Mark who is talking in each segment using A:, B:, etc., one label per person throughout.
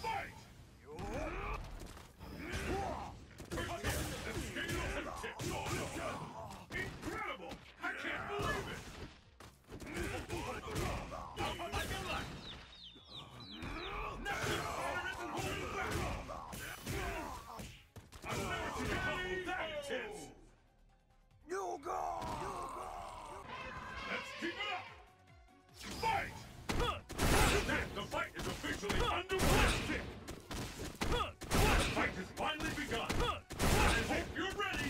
A: Fight! Incredible! I can't believe it! Out like a light! Nothing better isn't holding back! I've never seen a combo that intense! Let's keep it up! Fight! The fight is officially underway! The fight has finally begun! I hope you're ready!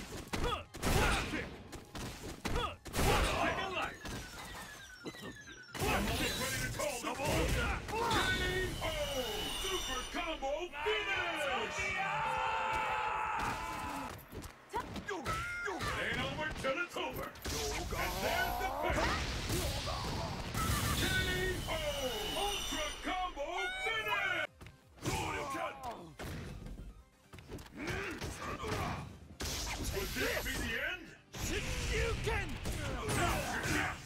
A: Like a light! I'm almost ready to call the K.O. Super Combo Finish! It ain't over till it's over! And there's the finish! K.O. Ultra Combo Finish! Would this be the end?
B: You can!
A: Now's your chance!